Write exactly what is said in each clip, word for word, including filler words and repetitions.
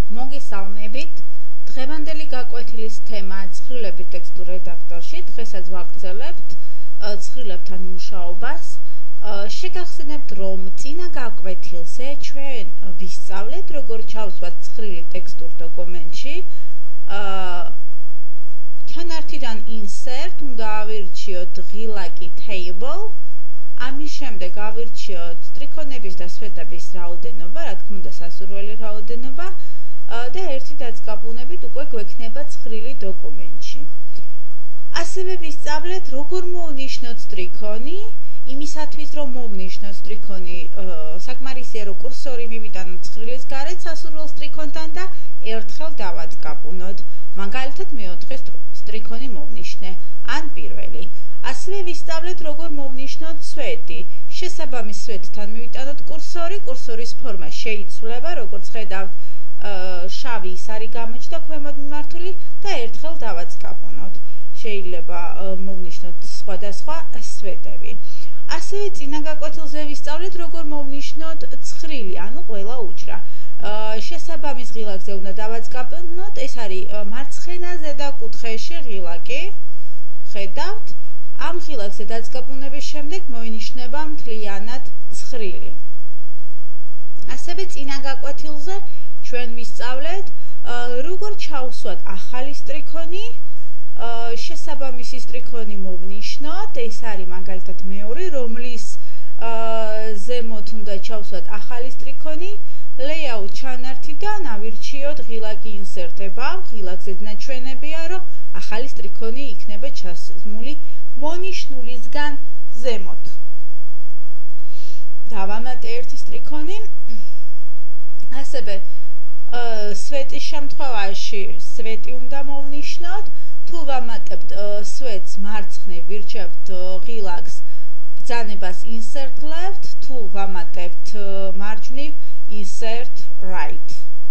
მოგესალმებით. დღევანდელი გაკვეთილის თემაა ცხრილები ტექსტურ რედაქტორში. დღესაც ვაგრძელებთ ცხრილებთან მუშაობას. შეგახსენებთ, რომ წინა გაკვეთილზე ჩვენ ვისწავლეთ, როგორ ჩავსვათ ცხრილი ტექსტურ დოკუმენტში. ჩანართიდან insert უნდა ავირჩიოთ ღილაკი table. ამის შემდეგ ავირჩიოთ სტრიქონების და სვეტების რაოდენობა, რა თქმა უნდა სასურველი რაოდენობა. და ერთი დაწყაბუნებით უკვე გვექნება ცხრილი დოკუმენტში. ასევე ვისწავლეთ, როგორ მოვნიშნოთ სტრიქონი, იმისათვის რომ მოვნიშნოთ სტრიქონი, საკმარისია რომ კურსორი მივიტანოთ ცხრილის გარეთ სასურველ სტრიქონთან და ერთხელ დავაწყაბუნოთ. მაგალითად მეოთხე სტრიქონი მოვნიშნე, ან პირველი. ასევე ვისწავლეთ, როგორ მოვნიშნოთ სვეტი. შესაბამის სვეტთან მივიტანოთ კურსორი, კურსორის ფორმა შეიცვლება, როგორც ხედავთ, შავი ის არის გამოჩნდა ქვემოთ მიმართული და ერთხელ დავაწყაბუნოთ. შეიძლება მოვნიშნოთ სხვადასხვა სვეტები. ასევე წინა გაკვეთილზე ვისწავლეთ, როგორ მოვნიშნოთ ცხრილი, ანუ ყველა უჯრა. შესაბამის ღილაკზე უნდა დავაწყაბუნოთ, ეს არის მარცხენა ზედა კუთხეში ღილაკი. ხედავთ, ამ ღილაკზე დაწყაბუნების შემდეგ მოინიშნება მთლიანად ცხრილი. ასევე წინა გაკვეთილზე ჩვენ ვისწავლეთ, როგორ ჩავსვათ ახალი სტრიქონი, შესაბამისი სტრიქონი მოვნიშნოთ, ეს არის მაგალითად მეორე, რომლის ზემოთ უნდა ჩავსვათ ახალი სტრიქონი, layout ჩანართიდან ავირჩიოთ ღილაკი ინსერტება, ღილაკზე ნაჩვენებია, რომ ახალი სტრიქონი იქნება ჩასმული მონიშნულისგან ზემოთ. დავამატე ერთი სტრიქონი. ასევე სვეტის შემთხვევაში სვეტი უნდა მოვნიშნოთ. თუ ვამატებთ სვეტს მარცხნივ, ვირჩევთ ღილაკს ბრძანებას insert left, თუ ვამატებთ მარჯვნივ insert right.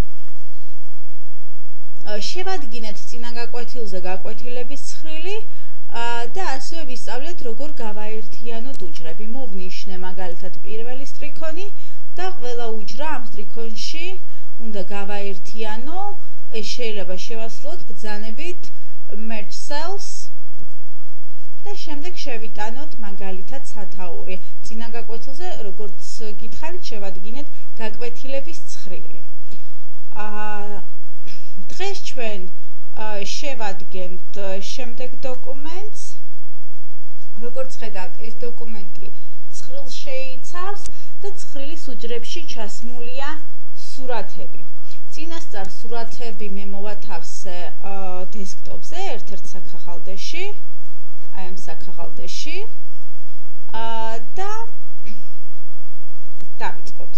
შევადგინეთ წინა გაკვეთილზე გაკვეთილების ცხრილი და ასევე ვისწავლეთ, როგორ გავაერთიანოთ უჯრები. მოვნიშნე მაგალითად პირველი სტრიქონი და ყველა უჯრა ამ სტრიქონში უნდა გავაერთიანო. ეს შეიძლება შევასრულოთ ბრძანებით merge cells და შემდეგ შევიტანოთ მაგალითად სათაური. წინა გაკვეთილზე, როგორც გითხარით, შევადგინეთ გაკვეთილების ცხრილი. დღეს ჩვენ შევადგენთ შემდეგ დოკუმენტს. როგორც ხედავთ, ეს დოკუმენტი ცხრილს შეიცავს და ცხრილის უჯრებში ჩასმულია სურათები. წინასწარ სურათები მე მოვათავსე დესკტოპზე, ერთ-ერთ საქაღალდეში, აი ამ საქაღალდეში და დავიწყოთ.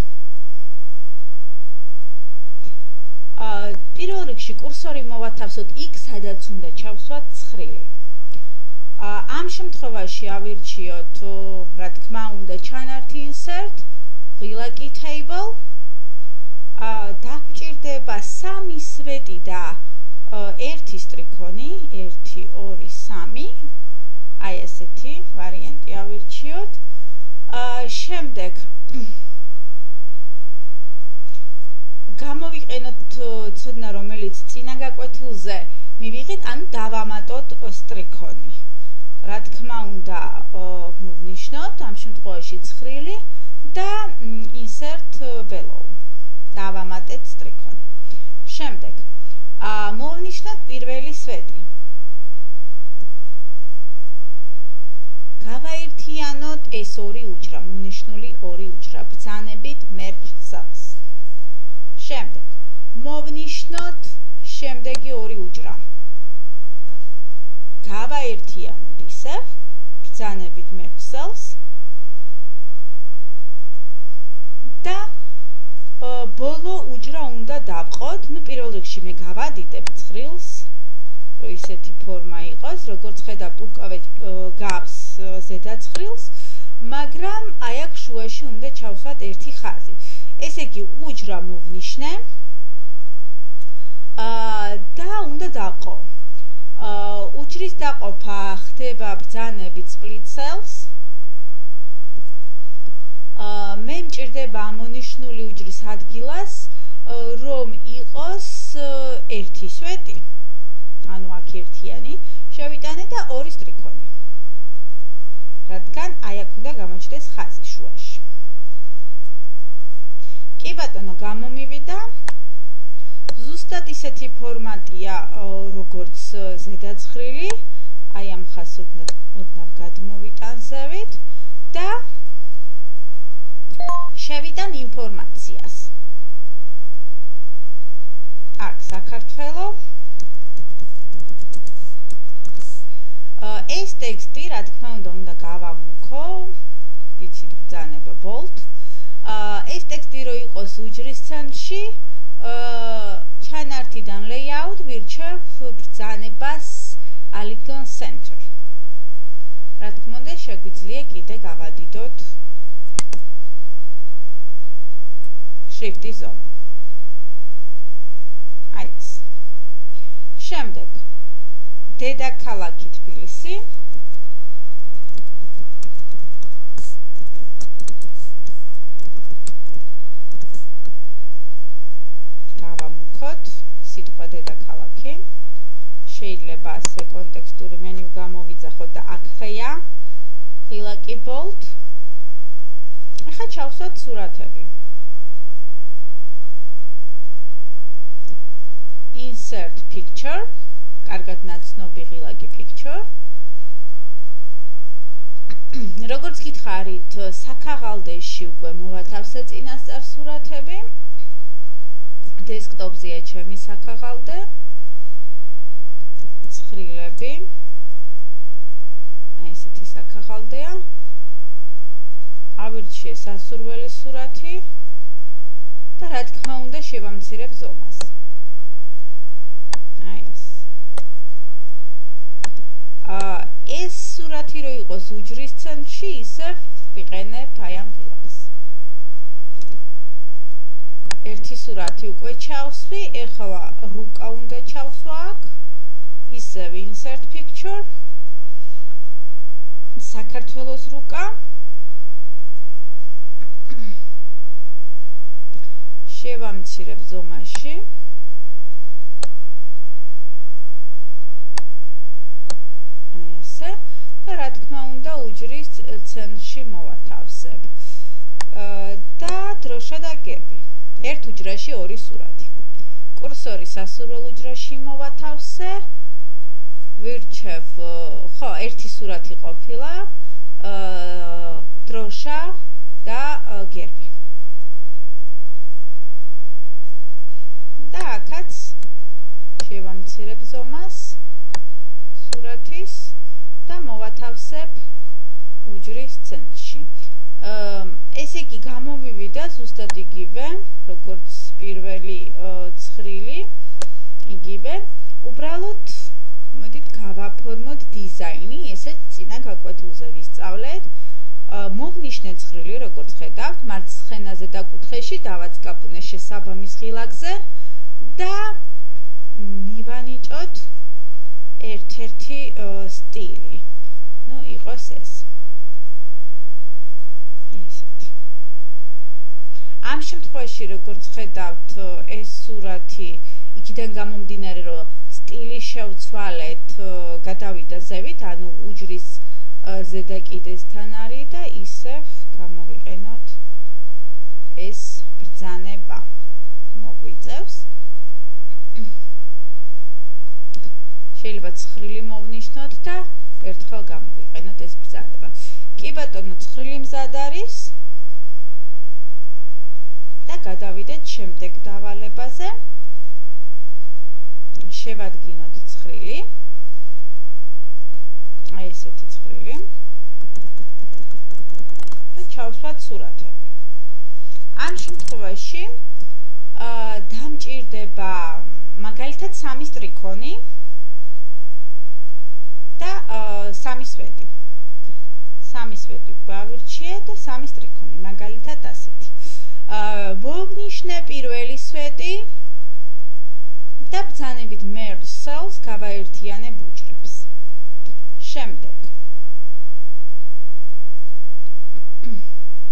პირველ რიგში კურსორი მოვათავსოთ იქ, სადაც უნდა ჩავსვათ ცხრილი. ამ შემთხვევაში ავირჩიოთ, რა თქმა უნდა, ჩანართი insert, ღილაკი table. დაგვჭირდება სამი სვეტი და ერთი სტრიქონი, ერთი, ორი, სამი. აი ესეთი ვარიანტი ავირჩიოთ. შემდეგ გამოვიყენოთ ცოდნა, რომელიც წინა გაკვეთილზე მივიღეთ, ანუ დავამატოთ სტრიქონი. რა თქმა უნდა, მოვნიშნოთ ამ შემთხვევაში ცხრილი და insert below. დავამატეთ სტრიქონი. შემდეგ მოვნიშნოთ პირველი სვეტი. გავაერთიანოთ ეს ორი უჯრა, მონიშნული ორი უჯრა, ბრძანებით merge cells. შემდეგ მოვნიშნოთ შემდეგი ორი უჯრა. გავაერთიანოთ ისევ, ბრძანებით merge cells და ბოლო უჯრა უნდა დავყოთ. ნუ პირველ რიგში მე გავადიდებ ცხრილს, რომ ისეთი ფორმა იყოს, როგორც ხედავთ, უკვე გავს ზედა ცხრილს, მაგრამ აი აქ შუაში უნდა ჩავსვათ ერთი ხაზი. ესე იგი, უჯრა მოვნიშნე და უნდა დავყო. უჯრის დაყოფა ხდება ბრძანებით split cells. მე მჭირდება ამონიშნული უჯრის ადგილას, რომ იყოს ერთი სვეტი, ანუ აქ ერთიანი, შევიტანე და ორი სტრიქონი. რადგან აი აქ უნდა გამოჩნდეს ხაზი შუაში. კი ბატონო, გამომივიდა. ზუსტად ისეთი ფორმატია, როგორც ზედაცხრილი. აი ამ ხაზს ოდნავ გადმოვიტანზევით და შევიტან ინფორმაციას. აქ საქართველო. ეს ტექსტი, რა თქმა უნდა, უნდა გავამუქო, ვიცით ბრძანება bold. ეს ტექსტი რო იყოს უჯრის ცენტრში, ჩანართიდან layout ვირჩევ ბრძანებას Alignment Center. რა თქმა უნდა, შეგვიძლია კიდე გავადიდოთ შრიფტის ზომა. აი ეს. შემდეგ დედაქალაქი თბილისი. გავამუქოთ სიტყვა დედაქალაქი. შეიძლება ასე კონტექსტური მენიუ გამოვიძახოთ და აქვეა ღილაკი bold. ახლა ჩავსვათ სურათები. Insert picture. კარგად ნაცნობი ღილაკი picture. როგორც გითხარით, საქაღალდეში უკვე მოვათავსე წინასწარ სურათები. დესკტოპზეა ჩემი საქაღალდე. ცხრილები. აი ესეთი საქაღალდეა. ავირჩიე სასურველი სურათი და რა თქმა უნდა შევამცირებ ზომას. აი ეს. აა ეს სურათი რო იყოს უჯრის ცენტრში, ისევ ვიყენებ აი ამ ღილაკს. ერთი სურათი უკვე ჩავსვი, ეხლა რუკა უნდა ჩავსვა აქ. ისევ insert picture. საქართველოს რუკა. შევამცირებ ზომაში. აი ესე და რა თქმა უნდა უჯრის ცენტრში მოვათავსებ. და დროშა და გერბი. ერთ უჯრაში ორი სურათი. კურსორი სასურველ უჯრაში მოვათავსე. ვირჩევ, ხო, ერთი სურათი ყოფილა, დროშა და გერბი. და აქაც შევამცირებ ზომას სურათის და მოვათავსებ უჯრის ცენტრში. ესე იგი გამომივიდა ზუსტად იგივე, როგორც პირველი ცხრილი, იგივე. უბრალოდ მოდით გავაფორმოთ დიზაინი, ესეც წინა გაკვეთილზე ვისწავლეთ. მოვნიშნე ცხრილი, როგორც ხედავთ, მარცხენაზე და კუთხეში დავაწყაპუნე შესაბამის ღილაკზე და მივანიჭოთ ერთ-ერთი სტილი. ნუ იყოს ეს. ესეთი. ამ შემთხვევაში, როგორც ხედავთ, ეს სურათი იქიდან გამომდინარე, რომ სტილი შევცვალეთ, გადავიდა ზევით, ანუ უჯრის ზედა კიდესთან არის და ისევ გამოვიყენოთ ეს ბრძანება. მოგვიწევს. შეიძლება ცხრილი მოვნიშნოთ და ერთხელ გამოვიყენოთ ეს ბრძანება. კი ბატონო, ცხრილი მზად არის და გადავიდეთ შემდეგ დავალებაზე. შევადგინოთ ცხრილი. აი ესეთი ცხრილი. და ჩავსვათ სურათები. ამ შემთხვევაში დამჭირდება მაგალითად სამი სტრიქონი და სამი სვეტი. სამი სვეტი გავირჩიე და სამი სტრიქონი, მაგალითად ასეთი. მოვნიშნე პირველი სვეტი და ბრძანებით merge cells გავაერთიანებ უჯრებს. შემდეგ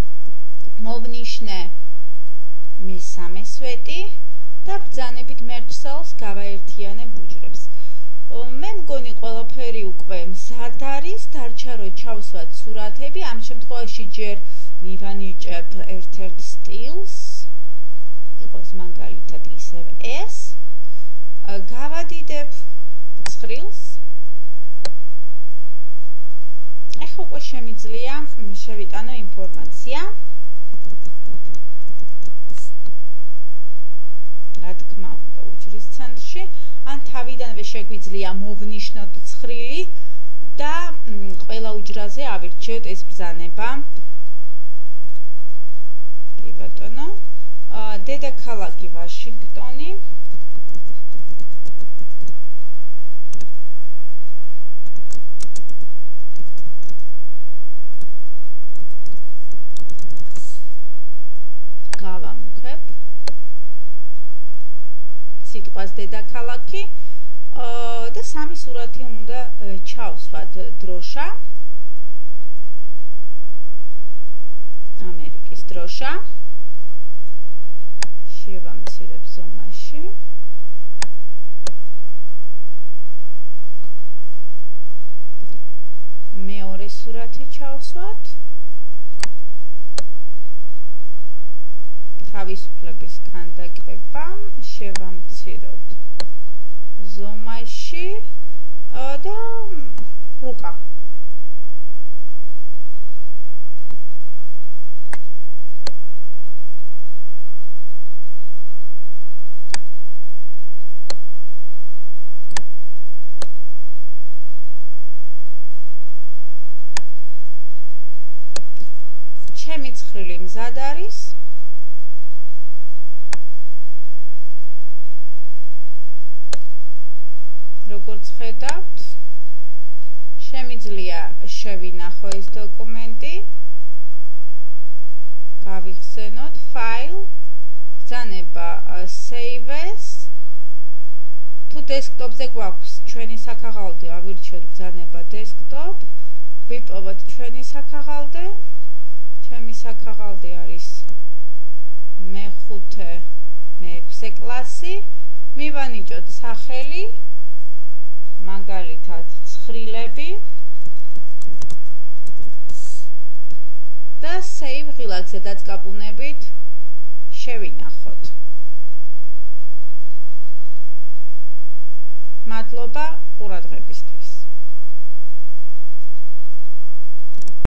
მოვნიშნე მესამე სვეტი და ბრძანებით merge cells გავაერთიანებ უჯრებს. მე მგონი ყველაფერი უკვე მზად არის, დარჩა რომ ჩავსვათ სურათები, ამ შემთხვევაში ჯერ მივანიჭებ ერთ-ერთ სტილს, იყოს მაგალითად ისევ ეს, გავადიდებ ცხრილს. ეხლა უკვე შემიძლია შევიტანო ინფორმაცია. რა თქმა უნდა, უჯრის ცენტრში, ან თავიდანვე შეგვიძლია მოვნიშნოთ ცხრილი და ყველა უჯრაზე ავირჩიოთ ეს ბრძანება. კი ბატონო, დედაქალაქი ვაშინგტონი. გავამუქებ სიტყვას დედაქალაქი და სამი სურათი უნდა ჩავსვათ. დროშა, ამერიკის დროშა, შევამცირებ ზომაში, მეორე სურათი ჩავსვათ, თავისუფლების ქანდაკება, შევამციროთ ზომაში და რუკა. ჩემი ცხრილი მზად არის. როგორც ხედავთ, შემიძლია შევინახო ეს დოკუმენტი, გავიხსენოთ ფაილ, ბრძანება save as. თუ დესკტოპზე გვაქვს ჩვენი საქაღალდე, ავირჩიოთ ბრძანება desktop, ვიპოვოთ ჩვენი საქაღალდე. ჩემი საქაღალდე არის მეხუთე მეექვსე კლასი, მივანიჭოთ სახელი, მაგალითად ცხრილები და save ღილაკზე დაწყაბუნებით შევინახოთ. მადლობა ყურადღებისთვის.